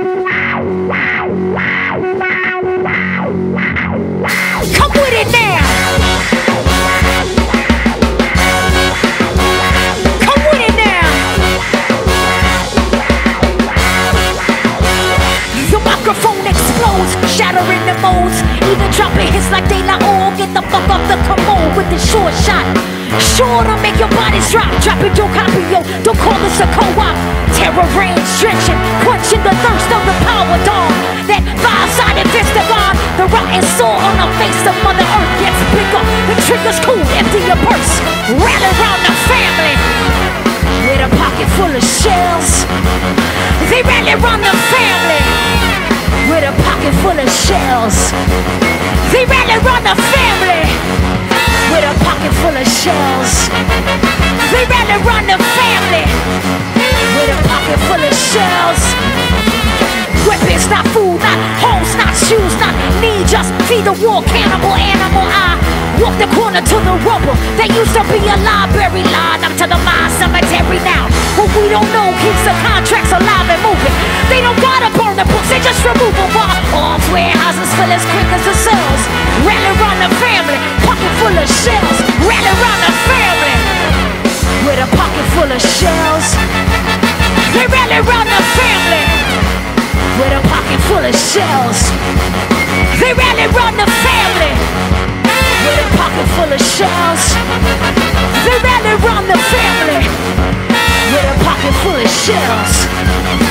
Come with it now. Come with it now. The microphone explodes, shattering the molds. Even dropping hits like De La O. Get the fuck off the commode with the short shot. Sure to make your bodies drop. Dropping your copy, yo. Don't call this a co-op. Terror reigns, stretching, quenching the thirst of the power dawn. That five-sided fist of God. The rotten sore on the face of Mother Earth gets bigger. The trigger's cool, empty your purse. Rally around the family with a pocket full of shells. They rally around the family with a pocket full of shells. They rally around the family with a pocket full of shells. They rally around the family with a pocket full of shells. Weapons, not food, not homes, not shoes, not need, just feed the war cannibal animal. I walk the corner to the rubble. They used to be a library line up to the mine cemetery now. What we don't know keeps the contracts alive and moving. They don't gotta burn the books, they just remove them. While arms, warehouses fill as quick as the cells. Rally around the family, pocket full of shells. Rally around the family with a pocket full of shells. They rally around the family with a pocket full of shells. They rally around the family with a pocket full of shells. They rally around the family with a pocket full of shells.